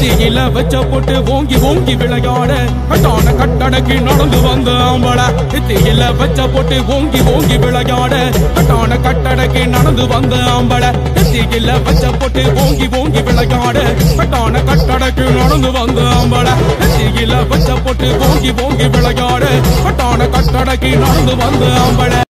தீயில வச்ச போட்டு ஓங்கி ஓங்கி விளையாட கட்டான கட்டடக்கு நடந்து வந்த ஆம்பள தீயில வச்ச போட்டு ஓங்கி ஓங்கி விளையாட கட்டான கட்டடக்கு நடந்து வந்த ஆம்பள தீயில வச்ச போட்டு ஓங்கி ஓங்கி விளையாட கட்டான கட்டடக்கு நடந்து வந்த ஆம்பள தீயில வச்ச போட்டு ஓங்கி ஓங்கி விளையாட கட்டான கட்டடக்கு நடந்து வந்த ஆம்பள